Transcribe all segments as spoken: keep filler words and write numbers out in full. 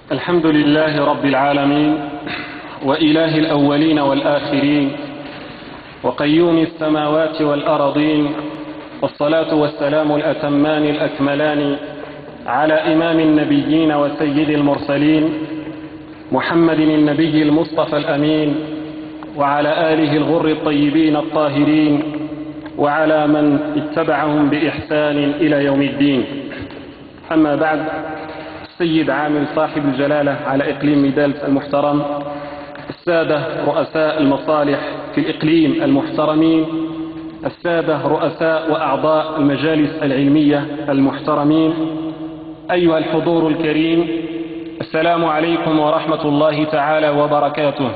الحمد لله رب العالمين، وإله الأولين والآخرين، وقيوم السماوات والأرضين، والصلاة والسلام الأتمان الأكملان على إمام النبيين وسيد المرسلين محمد النبي المصطفى الأمين، وعلى آله الغر الطيبين الطاهرين، وعلى من اتبعهم بإحسان إلى يوم الدين. أما بعد، السيد عامل صاحب الجلالة على إقليم ميدالت المحترم، السادة رؤساء المصالح في الإقليم المحترمين، السادة رؤساء وأعضاء المجالس العلمية المحترمين، أيها الحضور الكريم، السلام عليكم ورحمة الله تعالى وبركاته.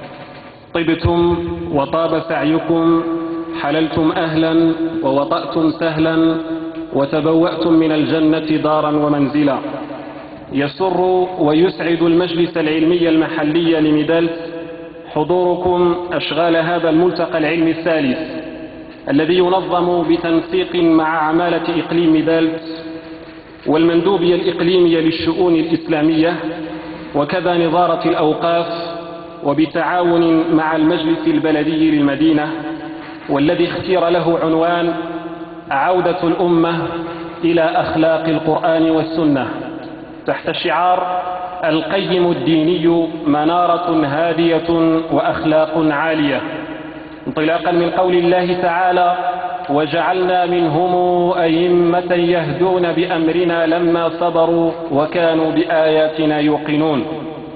طبتم وطاب سعيكم، حللتم أهلا ووطأتم سهلا، وتبوأتم من الجنة دارا ومنزلا. يسر ويسعد المجلس العلمي المحلي لميدالت حضوركم أشغال هذا الملتقى العلمي الثالث، الذي ينظم بتنسيق مع عمالة إقليم ميدالت والمندوبية الإقليمية للشؤون الإسلامية، وكذا نظارة الأوقاف، وبتعاون مع المجلس البلدي للمدينة، والذي اختير له عنوان عودة الأمة إلى أخلاق القرآن والسنة، تحت شعار القيم الديني منارة هادية وأخلاق عالية، انطلاقا من قول الله تعالى: وجعلنا منهم أئمة يهدون بأمرنا لما صبروا وكانوا بآياتنا يوقنون.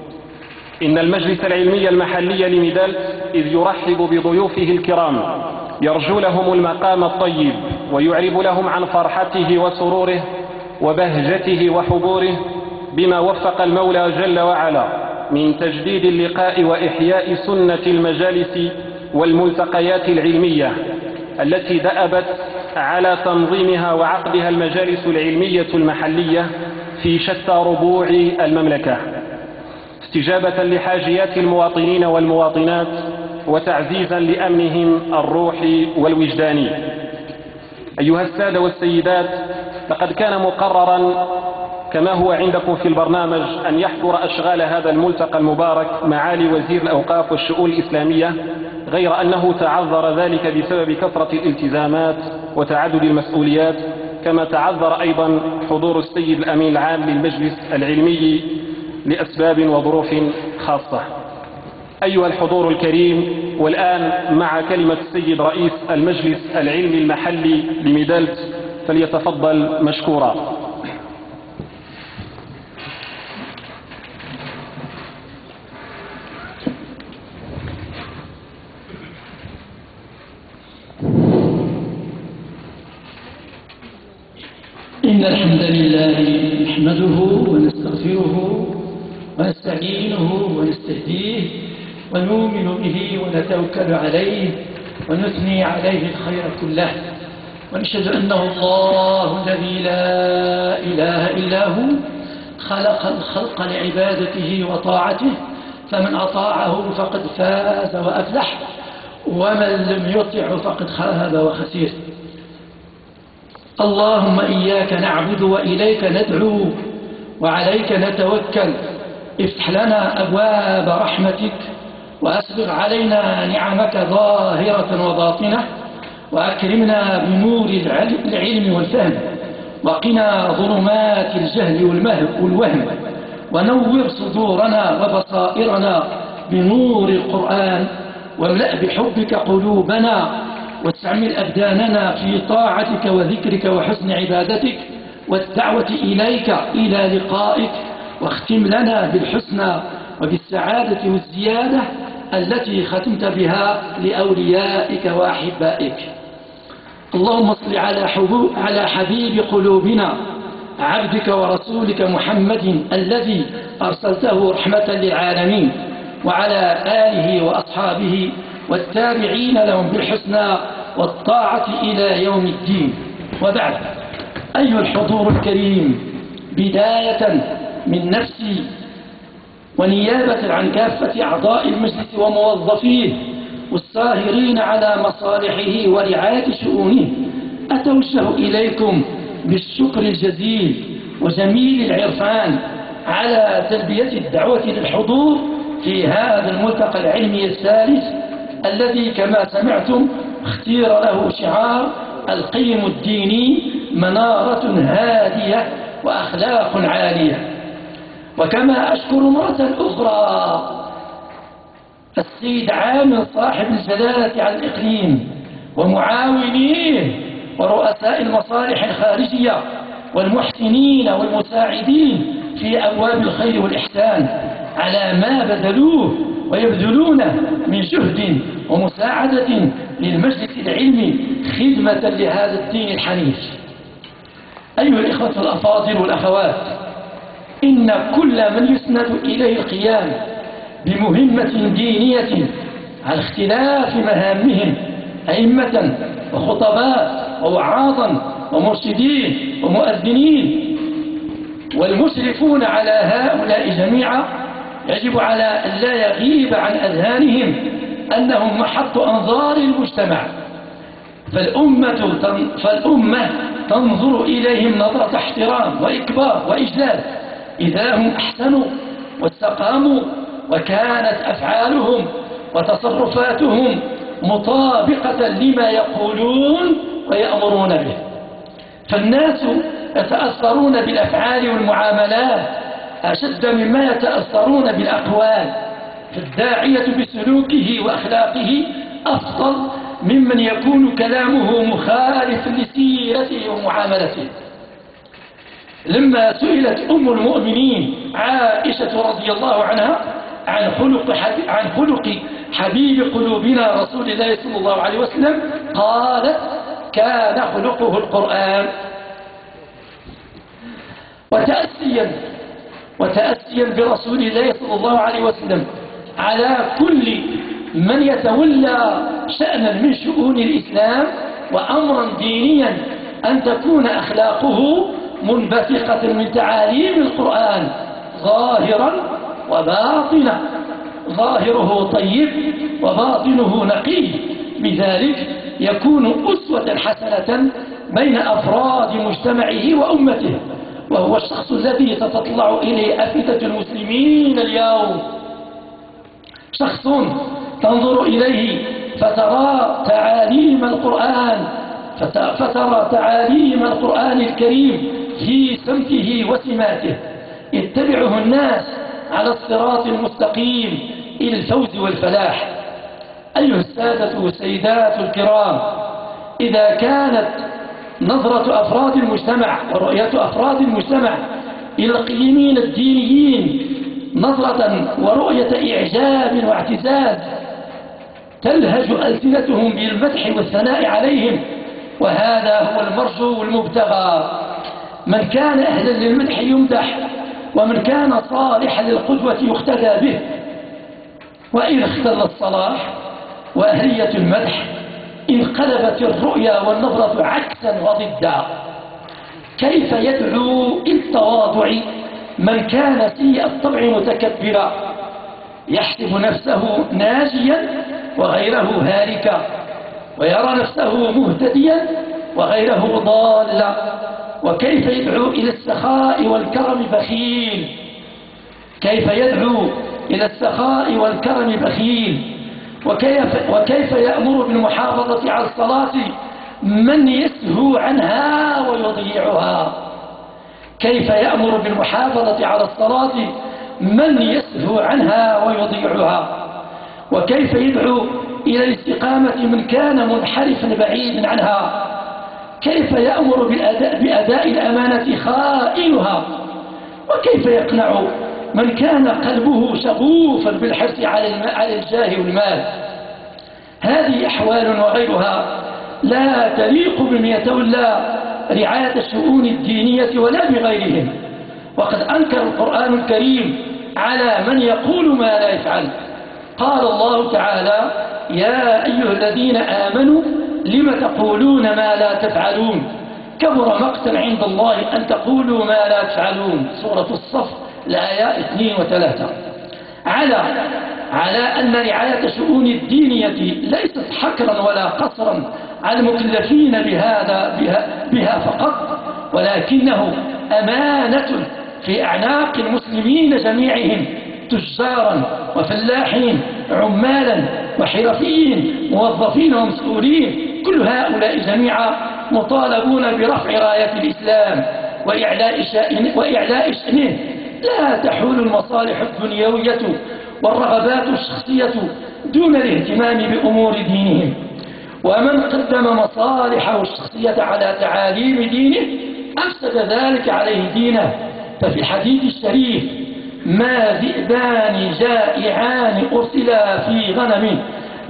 إن المجلس العلمي المحلي لميدالت إذ يرحب بضيوفه الكرام يرجو لهم المقام الطيب، ويعرب لهم عن فرحته وسروره وبهجته وحضوره بما وفق المولى جل وعلا من تجديد اللقاء وإحياء سنة المجالس والملتقيات العلمية التي دأبت على تنظيمها وعقدها المجالس العلمية المحلية في شتى ربوع المملكة، استجابة لحاجيات المواطنين والمواطنات وتعزيزا لأمنهم الروحي والوجداني. أيها السادة والسيدات، لقد كان مقررا كما هو عندكم في البرنامج أن يحضر أشغال هذا الملتقى المبارك معالي وزير الأوقاف والشؤون الإسلامية، غير أنه تعذر ذلك بسبب كثرة الالتزامات وتعدد المسؤوليات، كما تعذر أيضا حضور السيد الأمين العام للمجلس العلمي لأسباب وظروف خاصة. أيها الحضور الكريم، والآن مع كلمة السيد رئيس المجلس العلمي المحلي لميدالت، فليتفضل مشكورا. إن الحمد لله نحمده ونستغفره ونستعينه ونستهديه ونؤمن به ونتوكل عليه ونثني عليه الخير كله، ونشهد أنه الله الذي لا إله إلا هو خلق الخلق لعبادته وطاعته، فمن أطاعه فقد فاز وأفلح، ومن لم يطعه فقد خاب وخسر. اللهم إياك نعبد وإليك ندعو وعليك نتوكل، افتح لنا أبواب رحمتك وأسبغ علينا نعمك ظاهرة وباطنة، وأكرمنا بنور العلم والفهم، وقنا ظلمات الجهل والوهم، ونور صدورنا وبصائرنا بنور القرآن، واملأ بحبك قلوبنا، واستعمل أبداننا في طاعتك وذكرك وحسن عبادتك والدعوة إليك إلى لقائك، واختم لنا بالحسنى وبالسعادة والزيادة التي ختمت بها لأوليائك وأحبائك. اللهم صل على, على حبيب قلوبنا عبدك ورسولك محمد الذي أرسلته رحمة للعالمين، وعلى آله وأصحابه والتابعين لهم بالحسنى والطاعة إلى يوم الدين. وبعد، أيها الحضور الكريم، بداية من نفسي ونيابة عن كافة أعضاء المجلس وموظفيه والساهرين على مصالحه ورعاية شؤونه، أتوجه إليكم بالشكر الجزيل وجميل العرفان على تلبية الدعوة للحضور في هذا الملتقى العلمي الثالث الذي كما سمعتم اختير له شعار القيم الديني منارة هادية وأخلاق عالية. وكما أشكر مرة أخرى السيد عامر صاحب الجلالة على الإقليم ومعاونيه ورؤساء المصالح الخارجية والمحسنين والمساعدين في أبواب الخير والإحسان على ما بذلوه ويبذلونه من جهد ومساعدة للمجلس العلمي خدمة لهذا الدين الحنيف. أيها الإخوة الأفاضل والأخوات، إن كل من يسند إليه القيام بمهمة دينية على اختلاف مهامهم أئمة وخطباء ووعاظا ومرشدين ومؤذنين والمشرفون على هؤلاء جميعا يجب على أن لا يغيب عن أذهانهم أنهم محط أنظار المجتمع، فالأمة, فالأمة تنظر إليهم نظرة احترام وإكبار وإجلال إذا هم أحسنوا واستقاموا وكانت أفعالهم وتصرفاتهم مطابقة لما يقولون ويأمرون به. فالناس يتأثرون بالأفعال والمعاملات أشد مما يتأثرون بالأقوال، فالداعية بسلوكه وأخلاقه أفضل ممن يكون كلامه مخالف لسيرته ومعاملته. لما سئلت أم المؤمنين عائشة رضي الله عنها عن خلق حبيب, عن خلق حبيب قلوبنا رسول الله صلى الله عليه وسلم قالت كان خلقه القرآن. وتأسيا وتأسيا برسول الله صلى الله عليه وسلم على كل من يتولى شأنا من شؤون الإسلام وأمرا دينيا أن تكون أخلاقه منبثقة من تعاليم القرآن ظاهرا وباطنا، ظاهره طيب وباطنه نقي، بذلك يكون أسوة حسنة بين أفراد مجتمعه وأمته، وهو الشخص الذي تتطلع إليه أفئدة المسلمين اليوم، شخص تنظر إليه فترى تعاليم القرآن فترى تعاليم القرآن الكريم في سمته وسماته يتبعه الناس على الصراط المستقيم إلى الفوز والفلاح. أيها السادة والسيدات الكرام، إذا كانت نظرة أفراد المجتمع ورؤية أفراد المجتمع إلى القيمين الدينيين نظرة ورؤية إعجاب واعتزاز تلهج ألسنتهم بالمدح والثناء عليهم، وهذا هو المرجو والمبتغى. من كان أهلا للمدح يمدح، ومن كان صالحا للقدوة يقتدى به. وإن اختل الصلاح وأهلية المدح انقلبت الرؤيا والنظرة عكسا وضدا. كيف يدعو إلى التواضع من كان سيء الطبع متكبرا يحسب نفسه ناجيا وغيره هالكا، ويرى نفسه مهتديا وغيره ضالا؟ وكيف يدعو إلى السخاء والكرم بخيل؟ كيف يدعو إلى السخاء والكرم بخيل؟ وكيف, وكيف يأمر بالمحافظة على الصلاة من يسهو عنها ويضيعها؟ كيف يأمر بالمحافظة على الصلاة من يسهو عنها ويضيعها؟ وكيف يدعو إلى الاستقامة من كان منحرفا بعيدا عنها؟ كيف يأمر بالأداء بأداء الأمانة خائنها؟ وكيف يقنع من كان قلبه شغوفا بالحرص على الجاه والمال؟ هذه أحوال وغيرها لا تليق بمن يتولى رعاية الشؤون الدينية ولا بغيرهم. وقد أنكر القرآن الكريم على من يقول ما لا يفعل. قال الله تعالى: يا أيها الذين آمنوا لم تقولون ما لا تفعلون كبر مقتا عند الله أن تقولوا ما لا تفعلون. سورة الصف الآيات اثنين وثلاثة. على على أن رعاية الشؤون الدينية ليست حكرا ولا قصرا على المكلفين بهذا بها, بها فقط، ولكنه أمانة في أعناق المسلمين جميعهم، تجارا وفلاحين، عمالا وحرفيين، موظفين ومسؤولين، كل هؤلاء جميعا مطالبون برفع راية الإسلام وإعلاء شأنه, وإعلاء شأنه. لا تحول المصالح الدنيوية والرغبات الشخصية دون الاهتمام بأمور دينهم، ومن قدم مصالحه الشخصية على تعاليم دينه أفسد ذلك عليه دينه. ففي الحديث الشريف: ما ذئبان جائعان أرسلا في غنم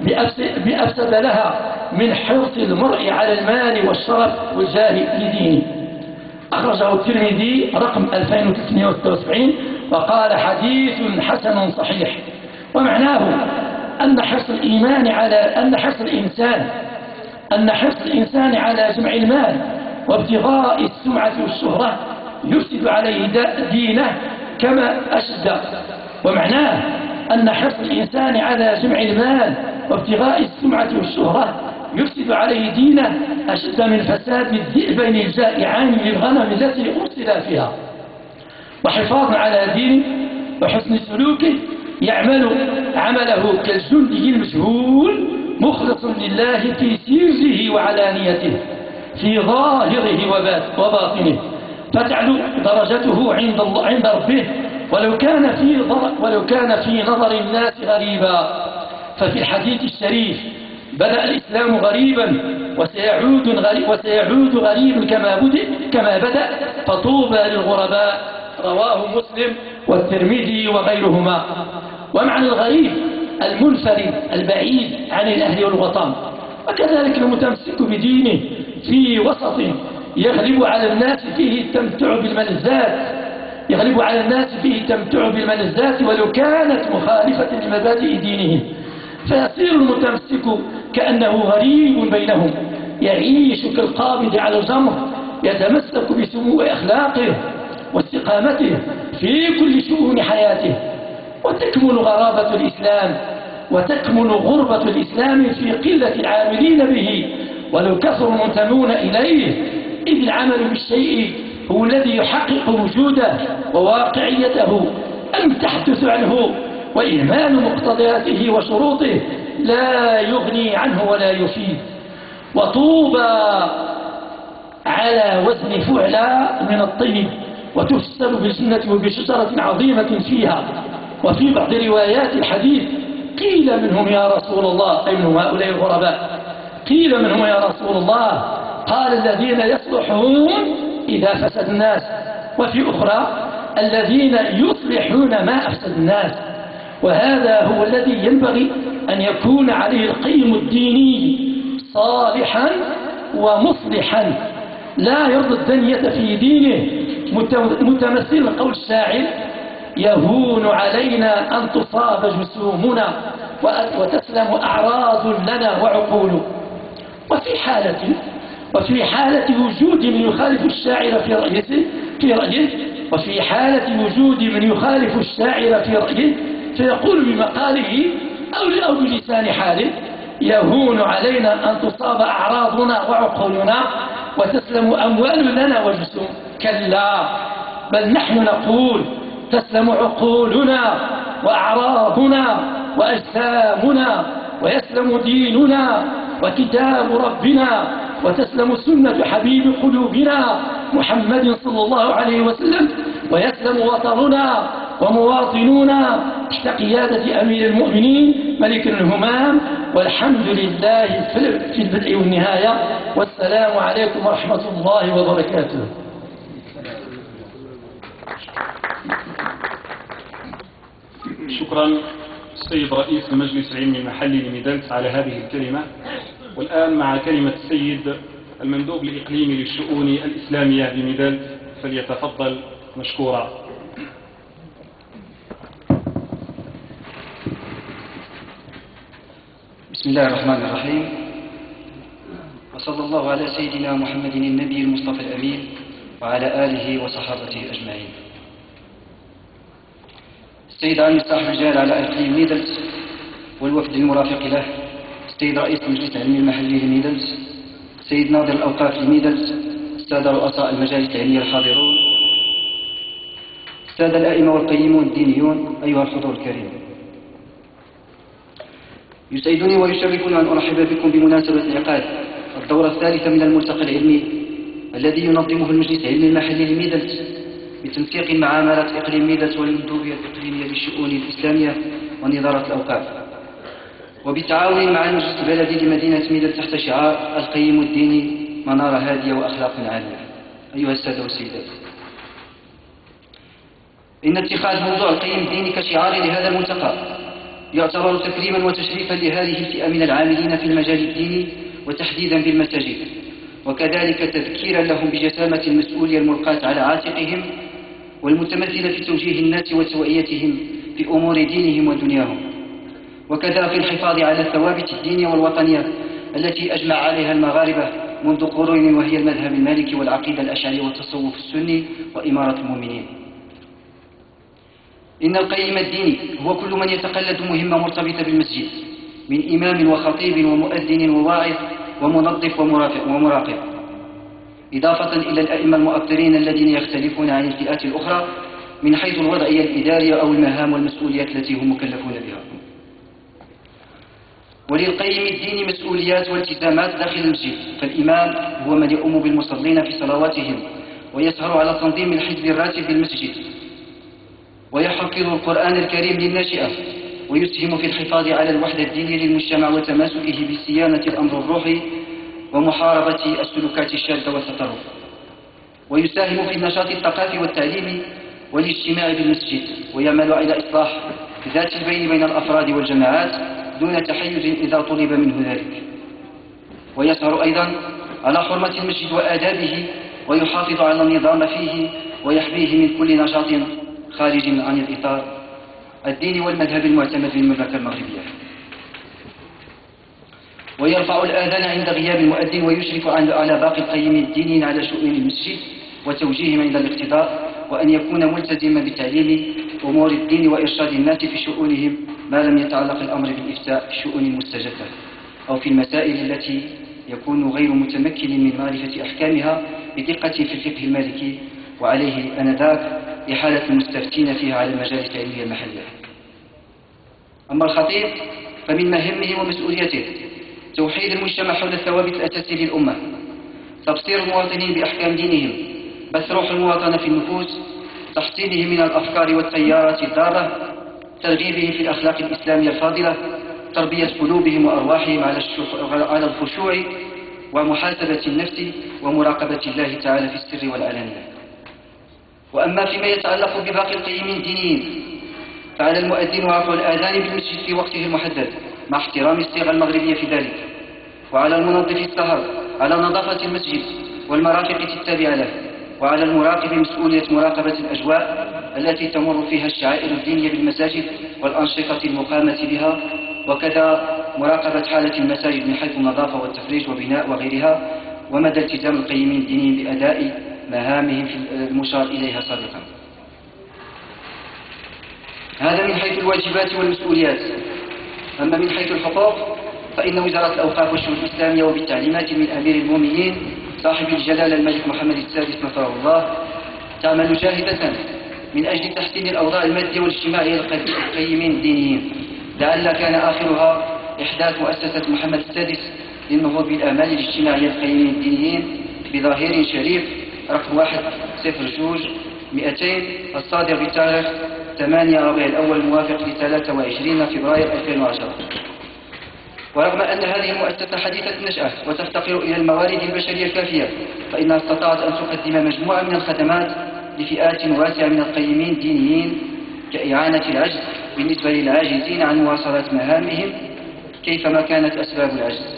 بأفسد لها من حرص المرء على المال والشرف والجاه لدينه. أخرجه الترمذي رقم ألفين وثلاثمائة وستة وسبعين وقال: حديث حسن صحيح. ومعناه أن حرص الإيمان على أن حرص الإنسان أن حرص الإنسان على جمع المال وابتغاء السمعة والشهرة يفسد عليه دينه كما أشد. ومعناه أن حرص الإنسان على جمع المال وابتغاء السمعة والشهرة يفسد عليه دينه أشد من فساد الذئبين الجائعان للغنم التي أرسل فيها. وحفاظا على دينه وحسن سلوكه يعمل عمله كالجندي المجهول مخلص لله في سره وعلانيته، في ظاهره وباطنه، فتعلو درجته عند الله عند ربه ولو كان في ولو كان في نظر الناس غريبا. ففي الحديث الشريف: بدأ الإسلام غريبا وسيعود غريب وسيعود غريبا كما بدأ كما بدأ فطوبى للغرباء. رواه مسلم والترمذي وغيرهما. ومعنى الغريب المنفرد البعيد عن الأهل والوطن، وكذلك المتمسك بدينه في وسط يغلب على الناس فيه التمتع بالملذات يغلب على الناس فيه التمتع بالملذات ولو كانت مخالفة لمبادئ دينهم، فيصير المتمسك كأنه غريب بينهم، يعيش كالقابض على الجمر، يتمسك بسمو أخلاقه واستقامته في كل شؤون حياته. وتكمن غرابة الإسلام وتكمن غربة الإسلام في قلة العاملين به ولو كثروا المنتمون إليه، إذ العمل بالشيء هو الذي يحقق وجوده وواقعيته، أم تحدث عنه وإهمال مقتضياته وشروطه لا يغني عنه ولا يفيد. وطوبى على وزن فعلى من الطيب وتفسر بالجنة وبشجرة عظيمة فيها. وفي بعض روايات الحديث: قيل منهم يا رسول الله، أي من هؤلاء الغرباء، قيل منهم يا رسول الله، قال: الذين يصلحون إذا فسد الناس. وفي أخرى: الذين يصلحون ما أفسد الناس. وهذا هو الذي ينبغي أن يكون عليه القيم الديني، صالحا ومصلحا، لا يرضى الدنية في دينه، متمثل قول الشاعر: يهون علينا أن تصاب جسومنا وتسلم أعراض لنا وعقول. وفي حالة وفي حالة وجود من يخالف الشاعر في رأيه في رأيه وفي حالة وجود من يخالف الشاعر في رأيه فيقول بمقاله أو بلسان حاله: يهون علينا أن تصاب أعراضنا وعقولنا وتسلم أموال لنا وجسوم. كلا، بل نحن نقول: تسلم عقولنا وأعراضنا وأجسامنا ويسلم ديننا وكتاب ربنا وتسلم سنة حبيب قلوبنا محمد صلى الله عليه وسلم ويسلم وطننا ومواطنونا تحت قيادة أمير المؤمنين ملك الهمام. والحمد لله في البدء والنهاية، والسلام عليكم ورحمة الله وبركاته. شكرا السيد رئيس المجلس العلمي المحلي لميدلس على هذه الكلمة. والآن مع كلمة السيد المندوب الإقليمي للشؤون الإسلامية بميدلس، فليتفضل مشكورا. بسم الله الرحمن الرحيم، وصلى الله على سيدنا محمد النبي المصطفى الأمين وعلى آله وصحابته أجمعين. السيد عامل صاحب الجلالة على إقليم ميدلس والوفد المرافق له، السيد رئيس المجلس العلمي المحلي لميدلس، السيد ناظر الأوقاف لميدلس، السادة رؤساء المجالس العلمية الحاضرون، السادة الأئمة والقيمون الدينيون، أيها الحضور الكريم، يسعدني ويشرفني أن أرحب بكم بمناسبة انعقاد الدورة الثالثة من الملتقى العلمي الذي ينظمه المجلس العلمي المحلي لميدلت بتنسيق مع عمالة إقليم ميدلت والمندوبية الإقليمية للشؤون الإسلامية ونظارة الأوقاف، وبالتعاون مع المجلس البلدي لمدينة ميدلت تحت شعار القيم الديني منارة هادية وأخلاق عالية. أيها السادة والسيدات، إن اتخاذ موضوع القيم الديني كشعار لهذا الملتقى يعتبر تكريما وتشريفا لهذه الفئة من العاملين في المجال الديني وتحديدا بالمساجد، وكذلك تذكيرا لهم بجسامة المسؤولية الملقاة على عاتقهم والمتمثلة في توجيه الناس وتوعيتهم في أمور دينهم ودنياهم، وكذا في الحفاظ على الثوابت الدينية والوطنية التي أجمع عليها المغاربة منذ قرون، وهي المذهب المالكي والعقيدة الأشعرية والتصوف السني وإمارة المؤمنين. إن القيم الديني هو كل من يتقلد مهمة مرتبطة بالمسجد من إمام وخطيب ومؤذن وواعظ ومنظف ومراقب، إضافة إلى الأئمة المؤطرين الذين يختلفون عن الفئات الأخرى من حيث الوضعية الإدارية أو المهام والمسؤوليات التي هم مكلفون بها. وللقيم الديني مسؤوليات والتزامات داخل المسجد، فالإمام هو من يؤم بالمصلين في صلواتهم ويسهر على تنظيم الحزب الراتب بالمسجد، ويحفظ القرآن الكريم للناشئة، ويسهم في الحفاظ على الوحدة الدينية للمجتمع وتماسكه بصيانة الأمر الروحي ومحاربة السلوكات الشاذة والتطرف، ويساهم في النشاط الثقافي والتعليمي والاجتماعي بالمسجد، ويعمل على إصلاح ذات البين بين الأفراد والجماعات دون تحيز إذا طلب منه ذلك، ويسهر أيضا على حرمة المسجد وآدابه، ويحافظ على النظام فيه ويحميه من كل نشاط خارج عن الإطار الديني والمذهب المعتمد في المملكة المغربية، ويرفع الآذان عند غياب المؤذن، ويشرف على باقي القيمين الدينيين على شؤون المسجد وتوجيههم عند الاقتداء، وأن يكون ملتزما بتعليم أمور الدين وإرشاد الناس في شؤونهم ما لم يتعلق الأمر بالإفتاء في الشؤون المستجدة أو في المسائل التي يكون غير متمكن من معرفة أحكامها بدقة في الفقه المالكي، وعليه أنذاك إحالة المستفتين فيها على المجالس العلمية المحلية. أما الخطيب فمن مهمه ومسؤوليته توحيد المجتمع حول الثوابت الأساسية للأمة، تبصير المواطنين بأحكام دينهم، بث روح المواطنة في النفوس، تحصينهم من الأفكار والتيارات الضارة، ترغيبهم في الأخلاق الإسلامية الفاضلة، تربية قلوبهم وأرواحهم على الخشوع ومحاسبة النفس ومراقبة الله تعالى في السر والعلانية. وأما فيما يتعلق بباقي القيمين الدينيين فعلى المؤذن رفع الآذان بالمسجد في وقته المحدد مع احترام الصيغة المغربية في ذلك، وعلى المنظف السهر على نظافة المسجد والمرافق التابعة له، وعلى المراقب مسؤولية مراقبة الأجواء التي تمر فيها الشعائر الدينية بالمساجد والأنشطة المقامة بها، وكذا مراقبة حالة المساجد من حيث النظافة والتفريج وبناء وغيرها، ومدى التزام القيمين الدينيين بأداء مهامهم في المشار إليها سابقا. هذا من حيث الواجبات والمسؤوليات. أما من حيث الحقوق فإن وزارة الأوقاف والشؤون الإسلامية وبالتعليمات من أمير المؤمنين صاحب الجلالة الملك محمد السادس نصره الله تعمل جاهدة من أجل تحسين الأوضاع المادية والاجتماعية للقيمين الدينيين، لعل كان آخرها إحداث مؤسسة محمد السادس للنهوض بالآمال الاجتماعية للقيمين الدينيين بظاهر شريف رقم واحد صفر جوج مئتين الصادر بتاريخ ثمانية ربيع الأول الموافق لثلاثة وعشرين فبراير ألفين وعشرة. ورغم أن هذه المؤسسة حديثة النشأة وتفتقر إلى الموارد البشرية الكافية، فإنها استطاعت أن تقدم مجموعة من الخدمات لفئات واسعة من القيمين الدينيين، كإعانة العجز بالنسبة للعاجزين عن مواصلة مهامهم كيفما كانت أسباب العجز.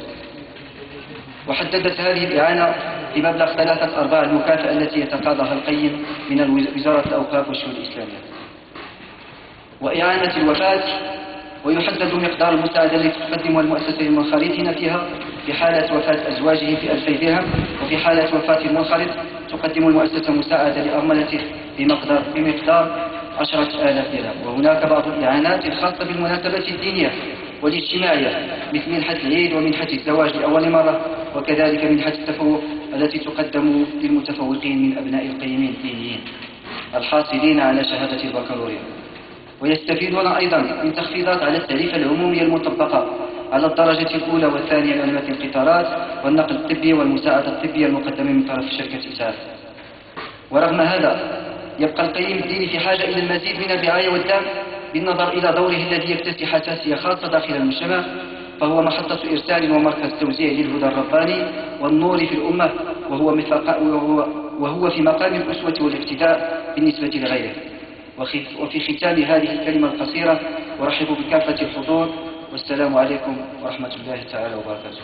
وحددت هذه الإعانة بمبلغ ثلاثة أرباع المكافأة التي يتقاضاها القيم من وزارة الأوقاف والشؤون الإسلامية. وإعانة الوفاة، ويحدد مقدار المساعدة التي تقدمها المؤسسة للمنخرطين فيها في حالة وفاة أزواجه في ألفي درهم، وفي حالة وفاة المنخرط تقدم المؤسسة مساعدة لأرملته بمقدار بمقدار عشرة آلاف درهم. وهناك بعض الإعانات الخاصة بالمناسبات الدينية والاجتماعية مثل منحة العيد ومنحة الزواج لأول مرة، وكذلك منحة التفوق التي تقدم للمتفوقين من أبناء القيمين الدينيين. الحاصلين على شهادة البكالوريا، ويستفيدون أيضا من تخفيضات على التعريفة العمومية المطبقة على الدرجة الأولى والثانية من علامات القطارات والنقل الطبي والمساعدة الطبية المقدمة من طرف شركة إسعاف. ورغم هذا يبقى القيم الديني في حاجة إلى المزيد من الرعاية والدعم بالنظر إلى دوره الذي يكتسي حساسية خاصة داخل المجتمع، فهو محطة إرسال ومركز توزيع للهدى الرباني والنور في الأمة، وهو, وهو, وهو في مقام الأسوة والاقتداء بالنسبة لغيره. وفي ختام هذه الكلمة القصيرة أرحب بكافة الحضور، والسلام عليكم ورحمة الله تعالى وبركاته.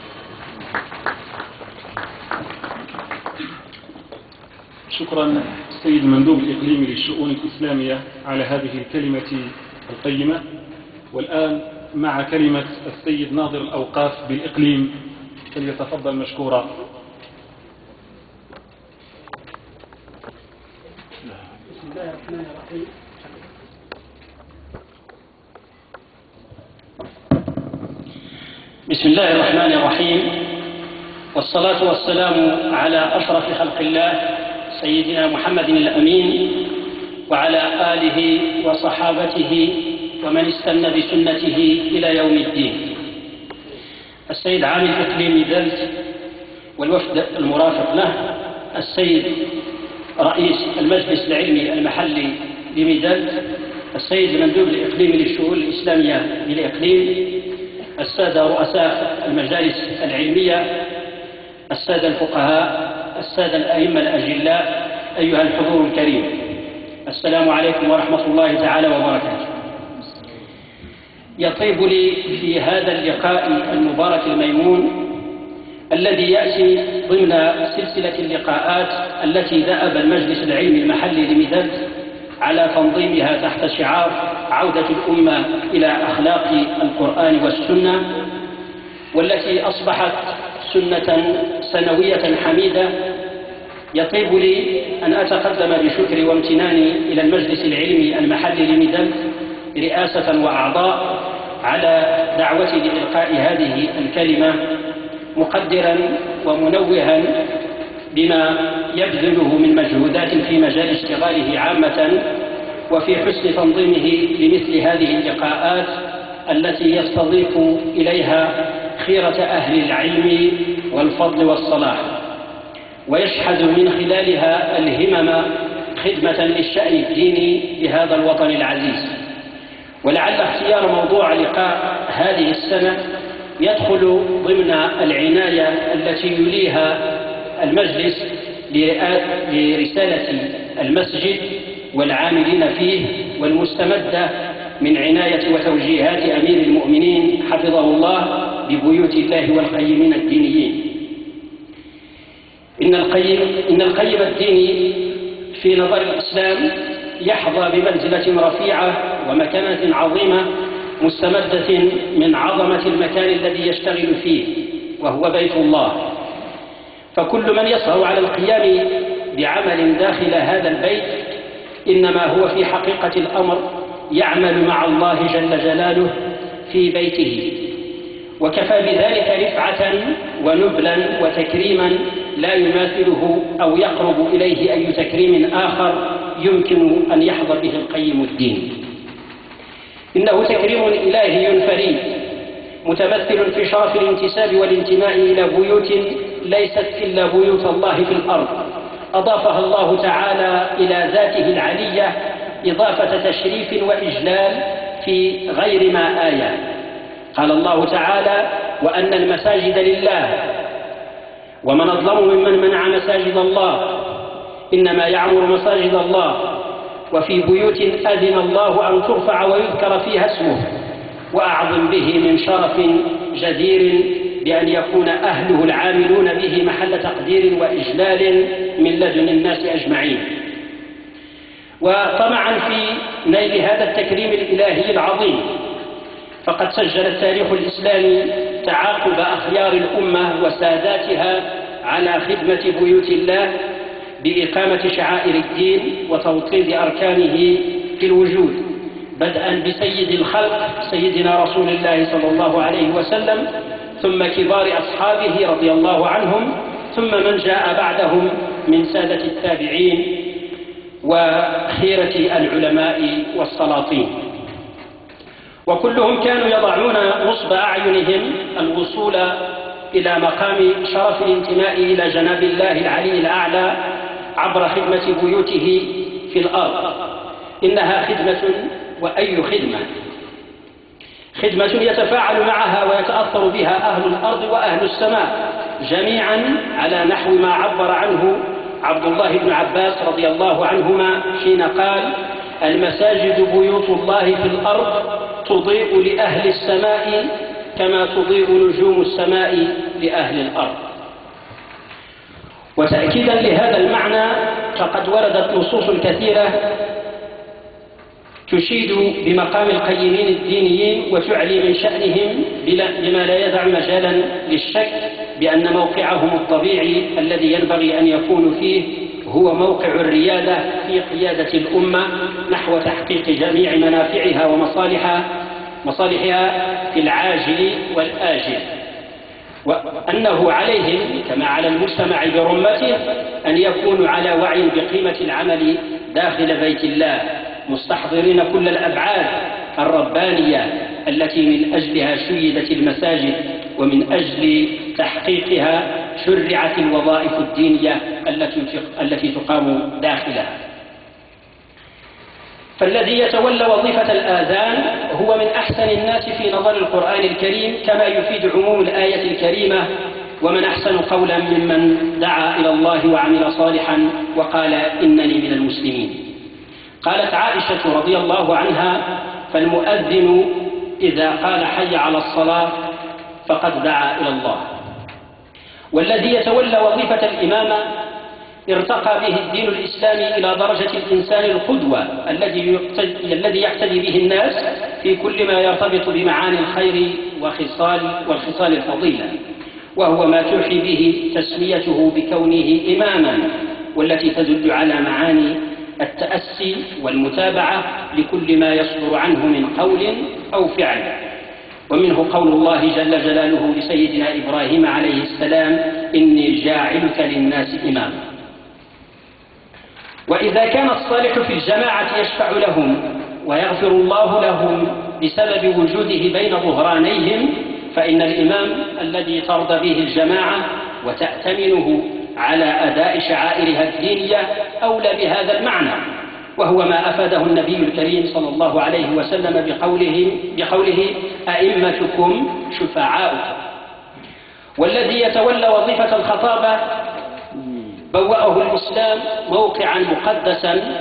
شكرا السيد المندوب الإقليمي للشؤون الإسلامية على هذه الكلمة القيمة. والآن مع كلمة السيد ناظر الأوقاف بالإقليم، فليتفضل مشكورا. بسم الله الرحمن الرحيم. بسم الله الرحمن الرحيم، والصلاة والسلام على أشرف خلق الله سيدنا محمد الأمين، وعلى آله وصحابته ومن استنى بسنته إلى يوم الدين. السيد عامل إقليم ميدلت والوفد المرافق له، السيد رئيس المجلس العلمي المحلي لميدلت، السيد المندوب الإقليمي للشؤون الإسلامية بالإقليم، السادة رؤساء المجالس العلمية، السادة الفقهاء، السادة الأئمة الأجلاء، أيها الحضور الكريم، السلام عليكم ورحمة الله تعالى وبركاته. يطيب لي في هذا اللقاء المبارك الميمون الذي يأتي ضمن سلسلة اللقاءات التي دأب المجلس العلمي المحلي لميدلت على تنظيمها تحت شعار عودة الأمة إلى أخلاق القرآن والسنة، والتي أصبحت سنة سنوية حميدة. يطيب لي أن أتقدم بشكري وامتناني إلى المجلس العلمي المحلي لميدلت رئاسة وأعضاء على دعوتي لإلقاء هذه الكلمة، مقدرا ومنوها بما يبذله من مجهودات في مجال اشتغاله عامة، وفي حسن تنظيمه لمثل هذه اللقاءات التي يستضيف إليها خيرة أهل العلم والفضل والصلاح، ويشحذ من خلالها الهمم خدمة للشأن الديني لهذا الوطن العزيز. ولعل اختيار موضوع لقاء هذه السنة يدخل ضمن العناية التي يليها المجلس لرسالة المسجد والعاملين فيه، والمستمدة من عناية وتوجيهات أمير المؤمنين حفظه الله ببيوت الله والقيمين الدينيين. إن القيم, إن القيم الديني في نظر الإسلام يحظى بمنزلة رفيعة ومكانة عظيمة مستمدة من عظمة المكان الذي يشتغل فيه، وهو بيت الله. فكل من يسهر على القيام بعمل داخل هذا البيت إنما هو في حقيقة الأمر يعمل مع الله جل جلاله في بيته، وكفى بذلك رفعة ونبلا وتكريما لا يماثله أو يقرب إليه أي تكريم آخر يمكن أن يحظى به القيم الدين. إنه تكريم إلهي فريد متمثل في شرف الانتساب والانتماء إلى بيوت ليست إلا بيوت الله في الأرض، أضافها الله تعالى إلى ذاته العلية إضافة تشريف وإجلال في غير ما آية. قال الله تعالى: وأن المساجد لله ومن أظلم ممن منع مساجد الله، إنما يعمر مساجد الله وفي بيوت أذن الله أن ترفع ويذكر فيها اسمه وأعظم به من شرف جدير بأن يكون أهله العاملون به محل تقدير وإجلال من لدن الناس أجمعين. وطمعا في نيل هذا التكريم الإلهي العظيم، فقد سجل التاريخ الإسلامي تعاقب أخيار الأمة وساداتها على خدمة بيوت الله بإقامة شعائر الدين وتوطيد أركانه في الوجود، بدءا بسيد الخلق سيدنا رسول الله صلى الله عليه وسلم، ثم كبار أصحابه رضي الله عنهم، ثم من جاء بعدهم من سادة التابعين وخيرة العلماء والسلاطين، وكلهم كانوا يضعون نصب أعينهم الوصول إلى مقام شرف الانتماء إلى جناب الله العلي الأعلى عبر خدمة بيوته في الأرض. إنها خدمة، وأي خدمة، خدمة يتفاعل معها ويتأثر بها أهل الأرض وأهل السماء جميعا، على نحو ما عبر عنه عبد الله بن عباس رضي الله عنهما حين قال: المساجد بيوت الله في الأرض تضيء لأهل السماء كما تضيء نجوم السماء لأهل الأرض. وتأكيدا لهذا المعنى فقد وردت نصوص كثيرة تشيد بمقام القيمين الدينيين وتعلي من شأنهم بما لا يدع مجالا للشك بأن موقعهم الطبيعي الذي ينبغي أن يكونوا فيه هو موقع الريادة في قيادة الأمة نحو تحقيق جميع منافعها ومصالحها مصالحها في العاجل والآجل، وأنه عليهم كما على المجتمع برمته أن يكونوا على وعي بقيمة العمل داخل بيت الله، مستحضرين كل الأبعاد الربانية التي من أجلها شيدت المساجد ومن أجل تحقيقها شرعت الوظائف الدينية التي تقام داخلها. فالذي يتولى وظيفة الآذان هو من أحسن الناس في نظر القرآن الكريم كما يفيد عموم الآية الكريمة: ومن أحسن قولا ممن دعا إلى الله وعمل صالحا وقال إنني من المسلمين. قالت عائشة رضي الله عنها: فالمؤذن إذا قال حي على الصلاة فقد دعا إلى الله. والذي يتولى وظيفة الإمامة ارتقى به الدين الإسلامي إلى درجة الإنسان القدوة الذي يقتدي به الناس في كل ما يرتبط بمعاني الخير وخصال والخصال الفضيلة، وهو ما توحي به تسميته بكونه إماما، والتي تدل على معاني التأسي والمتابعة لكل ما يصدر عنه من قول أو فعل. ومنه قول الله جل جلاله لسيدنا إبراهيم عليه السلام: إني جاعلك للناس إماما. وإذا كان الصالح في الجماعة يشفع لهم ويغفر الله لهم بسبب وجوده بين ظهرانيهم، فإن الإمام الذي ترضى به الجماعة وتأتمنه على أداء شعائرها الدينية أولى بهذا المعنى، وهو ما أفاده النبي الكريم صلى الله عليه وسلم بقوله, بقوله أئمتكم شفعاؤكم. والذي يتولى وظيفة الخطابة بوأه الإسلام موقعا مقدسا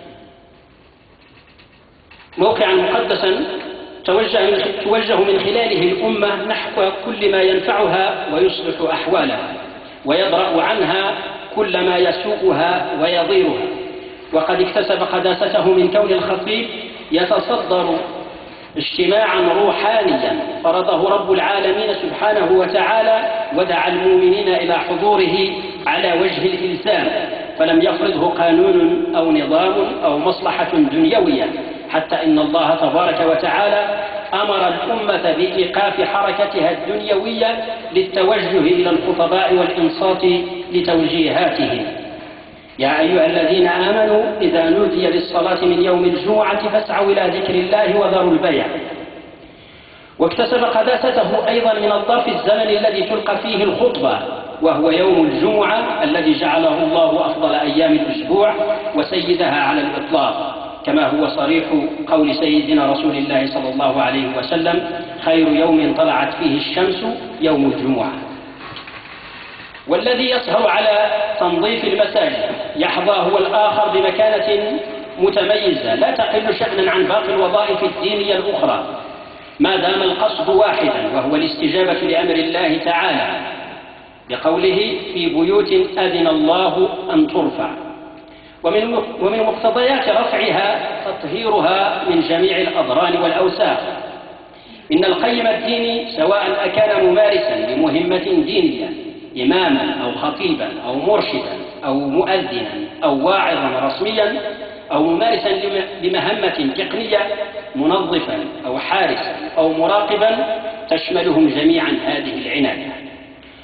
موقعا مقدسا توجه من, توجه من خلاله الأمة نحو كل ما ينفعها ويصلح أحوالها، ويدرأ عنها كل ما يسوءها ويضيرها. وقد اكتسب قداسته من كون الخطيب يتصدر اجتماعا روحانيا فرضه رب العالمين سبحانه وتعالى، ودعا المؤمنين إلى حضوره على وجه الإلزام، فلم يفرضه قانون أو نظام أو مصلحة دنيوية، حتى إن الله تبارك وتعالى أمر الأمة بإيقاف حركتها الدنيوية للتوجه إلى الخطباء والإنصات لتوجيهاتهم: يا أيها الذين آمنوا إذا نودي للصلاة من يوم الجمعة فاسعوا إلى ذكر الله وذروا البيع. واكتسب قداسته أيضا من الظرف الزمن الذي تلقى فيه الخطبة، وهو يوم الجمعة الذي جعله الله أفضل أيام الأسبوع وسيدها على الإطلاق، كما هو صريح قول سيدنا رسول الله صلى الله عليه وسلم: خير يوم طلعت فيه الشمس يوم الجمعة. والذي يسهر على تنظيف المساجد يحظى هو الآخر بمكانة متميزة لا تقل شأنا عن باقي الوظائف الدينية الأخرى، ما دام القصد واحدا، وهو الاستجابة لأمر الله تعالى بقوله: في بيوت أذن الله أن ترفع. ومن ومن مقتضيات رفعها تطهيرها من جميع الأضرار والأوساخ. إن القيم الديني سواء أكان ممارسا لمهمة دينية إماما أو خطيبا أو مرشدا أو مؤذنا أو واعظا رسميا أو ممارسا لمهمة تقنية منظفا أو حارسا أو مراقبا، تشملهم جميعا هذه العناية.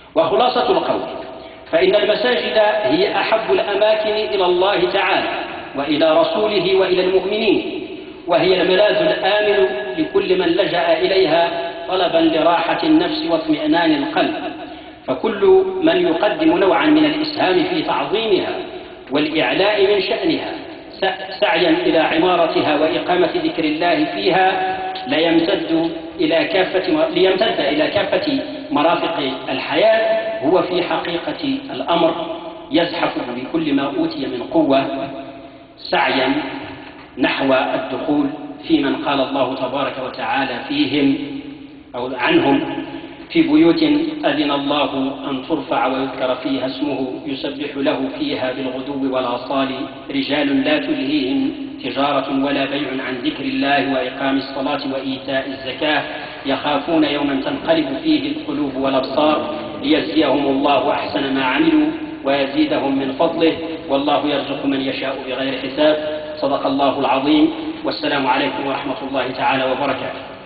وخلاصة القول: فإن المساجد هي أحب الأماكن إلى الله تعالى، وإلى رسوله وإلى المؤمنين، وهي الملاذ الآمن لكل من لجأ إليها طلبا لراحة النفس واطمئنان القلب. فكل من يقدم نوعا من الإسهام في تعظيمها والإعلاء من شأنها سعيا إلى عمارتها وإقامة ذكر الله فيها ليمتد إلى كافة ليمتد إلى كافة مرافق الحياة، هو في حقيقة الأمر يزحف بكل ما أوتي من قوة سعيا نحو الدخول في من قال الله تبارك وتعالى فيهم أو عنهم: في بيوت أذن الله أن ترفع ويذكر فيها اسمه يسبح له فيها بالغدو والآصال رجال لا تلهيهم تجارة ولا بيع عن ذكر الله وإقام الصلاة وإيتاء الزكاة يخافون يوما تنقلب فيه القلوب والأبصار ليجزيهم الله أحسن ما عملوا ويزيدهم من فضله والله يرزق من يشاء بغير حساب. صدق الله العظيم، والسلام عليكم ورحمة الله تعالى وبركاته.